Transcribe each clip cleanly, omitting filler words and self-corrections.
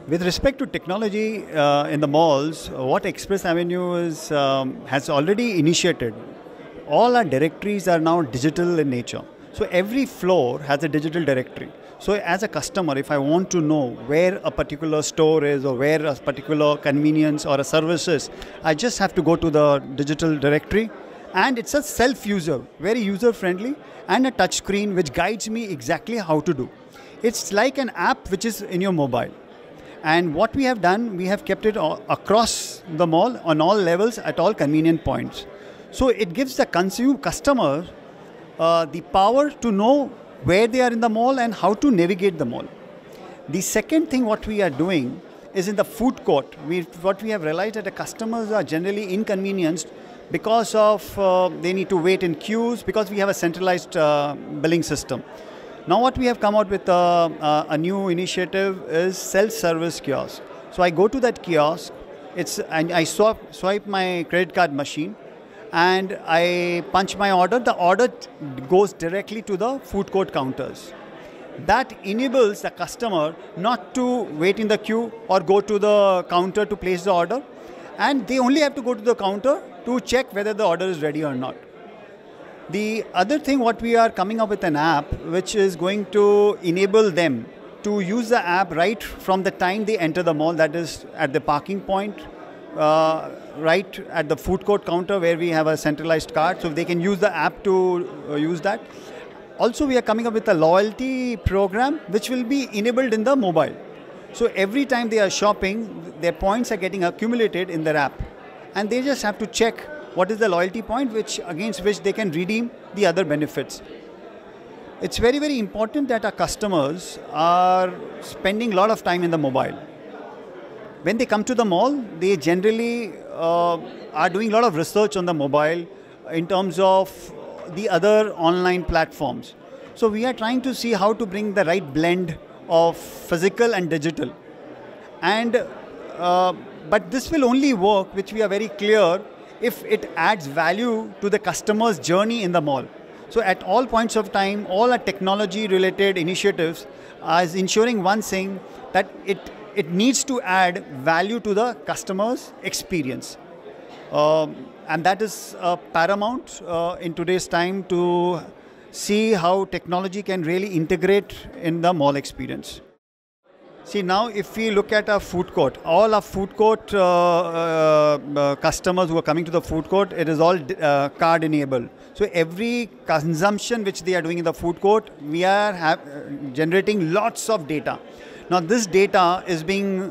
With respect to technology in the malls, what Express Avenue has already initiated, all our directories are now digital in nature. So every floor has a digital directory. So as a customer, if I want to know where a particular store is or where a particular convenience or a service is, I just have to go to the digital directory, and it's a self-user, very user-friendly, and a touch screen which guides me exactly how to do. It's like an app which is in your mobile. And what we have done, we have kept it across the mall on all levels at all convenient points. So it gives the customer the power to know where they are in the mall and how to navigate the mall. The second thing what we are doing is in the food court. What we have realized that the customers are generally inconvenienced because of they need to wait in queues because we have a centralized billing system. Now what we have come out with a new initiative is self-service kiosk. So I go to that kiosk, and I swipe my credit card machine, and I punch my order. The order goes directly to the food court counters. That enables the customer not to wait in the queue or go to the counter to place the order, and they only have to go to the counter to check whether the order is ready or not. The other thing, what we are coming up with an app which is going to enable them to use the app right from the time they enter the mall, that is at the parking point, right at the food court counter where we have a centralized card, so they can use the app to use that. Also, we are coming up with a loyalty program which will be enabled in the mobile. So every time they are shopping, their points are getting accumulated in their app, and they just have to check what is the loyalty point against which they can redeem the other benefits. It's very, very important that our customers are spending a lot of time in the mobile. When they come to the mall, they generally are doing a lot of research on the mobile in terms of the other online platforms. So we are trying to see how to bring the right blend of physical and digital. But this will only work, which we are very clear, if it adds value to the customer's journey in the mall. So at all points of time, all our technology-related initiatives is ensuring one thing, that it needs to add value to the customer's experience. And that is paramount in today's time to see how technology can really integrate in the mall experience. See, now if we look at our food court, all our food court customers who are coming to the food court, it is all card enabled. So every consumption which they are doing in the food court, we are generating lots of data. Now this data is being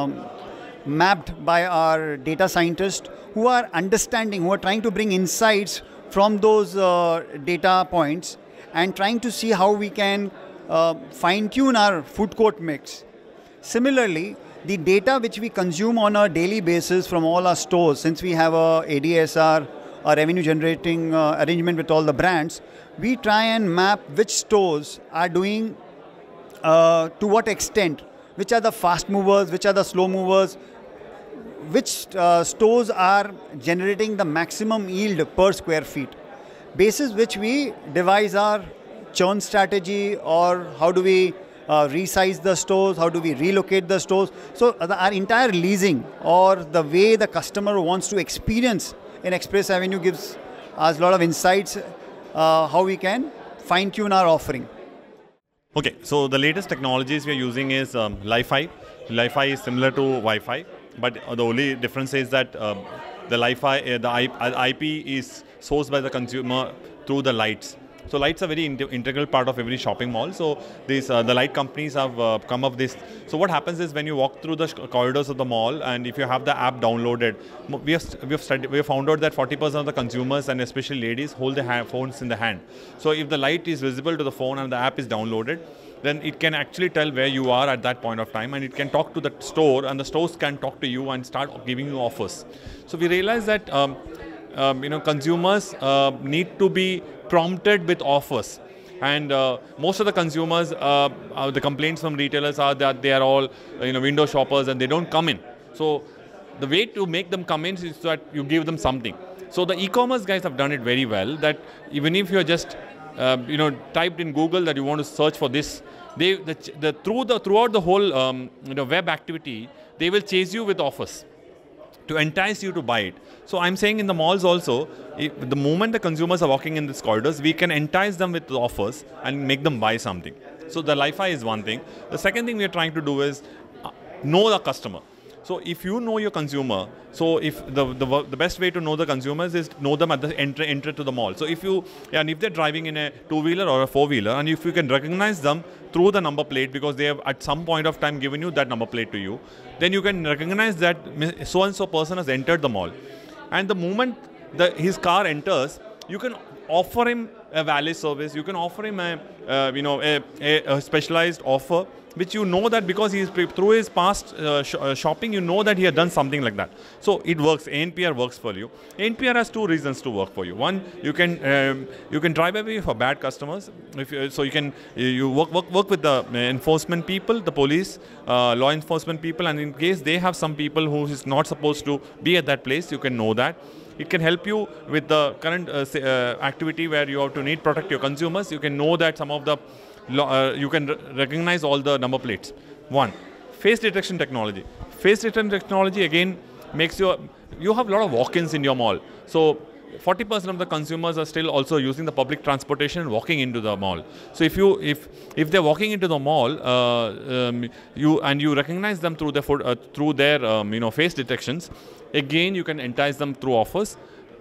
mapped by our data scientists who are trying to bring insights from those data points and trying to see how we can fine-tune our food court mix. Similarly, the data which we consume on a daily basis from all our stores, since we have a ADSR, a revenue generating arrangement with all the brands, we try and map which stores are doing to what extent, which are the fast movers, which are the slow movers, which stores are generating the maximum yield per square feet. Basis which we devise our churn strategy, or how do we resize the stores, how do we relocate the stores. So our entire leasing or the way the customer wants to experience in Express Avenue gives us a lot of insights how we can fine-tune our offering. Okay, so the latest technologies we are using is Li-Fi. Li-Fi is similar to Wi-Fi, but the only difference is that the Li-Fi, the IP is sourced by the consumer through the lights. So lights are very integral part of every shopping mall. So these the light companies have come up with this. So what happens is when you walk through the corridors of the mall, and if you have the app downloaded, we have found out that 40% of the consumers, and especially ladies, hold their phones in the hand. So if the light is visible to the phone and the app is downloaded, then it can actually tell where you are at that point of time, and it can talk to the store, and the stores can talk to you and start giving you offers. So we realize that consumers need to be prompted with offers, and most of the consumers, the complaints from retailers are that they are all window shoppers and they don't come in. So the way to make them come in is that you give them something. So the e-commerce guys have done it very well, that even if you're just typed in Google that you want to search for this throughout the whole web activity, they will chase you with offers to entice you to buy it. So I'm saying in the malls also, the moment the consumers are walking in these corridors, we can entice them with offers and make them buy something. So the Li-Fi is one thing. The second thing we are trying to do is know the customer. So if you know your consumer, so if the best way to know the consumers is know them at the entry to the mall. So if they're driving in a two-wheeler or a four-wheeler, and if you can recognize them through the number plate, because they have at some point of time given you that number plate to you, then you can recognize that so and so person has entered the mall. And the moment his car enters, you can offer him a valet service. You can offer him a specialized offer, which you know that because he is through his past shopping, you know that he has done something like that. So it works. ANPR works for you. ANPR has two reasons to work for you. One, you can drive away for bad customers. You work with the enforcement people, the police, law enforcement people, and in case they have some people who is not supposed to be at that place, you can know that. It can help you with the current activity where you have to protect your consumers. You can know that some of the you can recognize all the number plates. One, face detection technology. Face detection technology again makes you have a lot of walk-ins in your mall. So 40% of the consumers are still also using the public transportation and walking into the mall. So if they're walking into the mall, you recognize them through their face detections, again you can entice them through offers.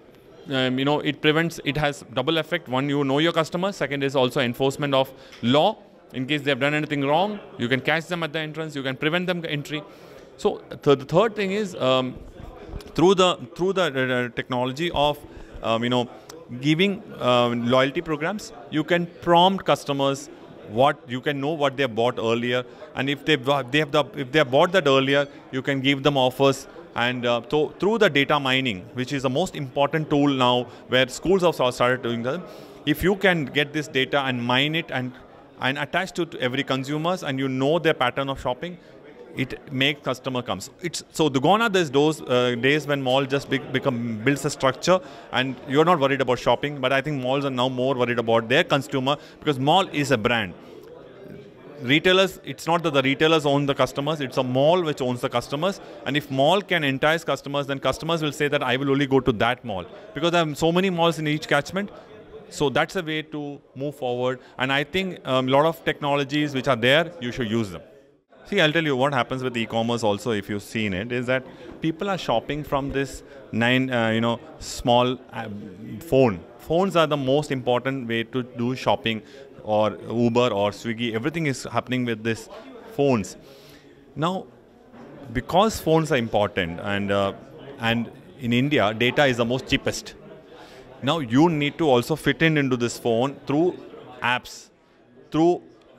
It has double effect. One, you know your customers. Second is also enforcement of law. In case they have done anything wrong, you can catch them at the entrance. You can prevent them entry. So the third thing is through the technology of giving loyalty programs, you can prompt customers. You can know what they bought earlier, and if they bought that earlier, you can give them offers. And so through the data mining, which is the most important tool now, where schools have started doing that, if you can get this data and mine it and attach to every consumers, and you know their pattern of shopping, it makes customer comes. So the gone are those days when mall just builds a structure and you're not worried about shopping. But I think malls are now more worried about their consumer, because mall is a brand. Retailers, it's not that the retailers own the customers, it's a mall which owns the customers. And if mall can entice customers, then customers will say that I will only go to that mall, because there are so many malls in each catchment. So that's a way to move forward. And I think a lot of technologies which are there, you should use them. See, I'll tell you what happens with e-commerce also, if you've seen it, is that people are shopping from this small phone. Phones are the most important way to do shopping, or Uber or Swiggy. Everything is happening with these phones. Now, because phones are important, and in India, data is the most cheapest. Now, you need to also fit into this phone through apps, through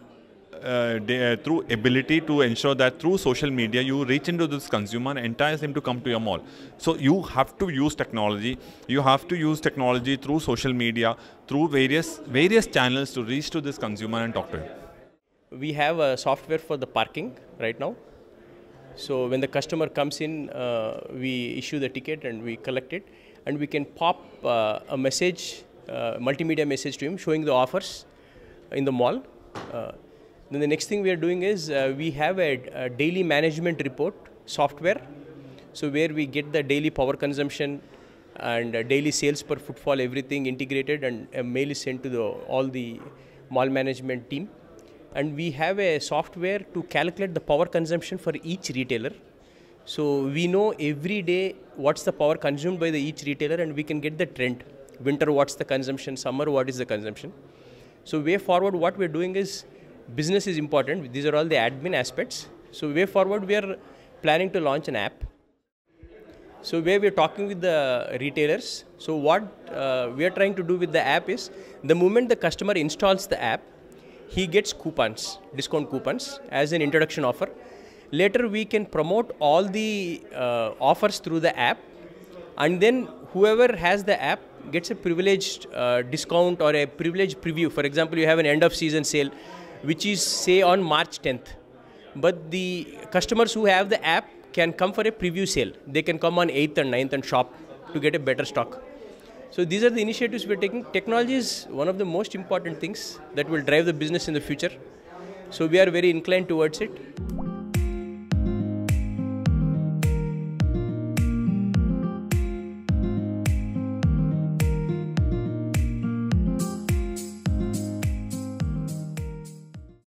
ability to ensure that through social media you reach into this consumer and entice him to come to your mall. So you have to use technology. You have to use technology through social media, through various channels to reach to this consumer and talk to him. We have a software for the parking right now. So when the customer comes in, we issue the ticket and we collect it, and we can pop a message, multimedia message to him showing the offers in the mall. Then the next thing we are doing is we have a daily management report software, so where we get the daily power consumption and daily sales per footfall, everything integrated, and a mail is sent to all the mall management team. And we have a software to calculate the power consumption for each retailer. So we know every day what's the power consumed by each retailer, and we can get the trend. Winter, what's the consumption? Summer, what is the consumption? So way forward, what we're doing is, business is important. These are all the admin aspects. So way forward, we are planning to launch an app. So where we are talking with the retailers. So what we are trying to do with the app is, the moment the customer installs the app, he gets coupons, discount coupons as an introduction offer. Later we can promote all the offers through the app, and then whoever has the app gets a privileged discount or a privileged preview. For example, you have an end of season sale, which is say on March 10th. But the customers who have the app can come for a preview sale. They can come on 8th and 9th and shop to get a better stock. So these are the initiatives we're taking. Technology is one of the most important things that will drive the business in the future. So we are very inclined towards it.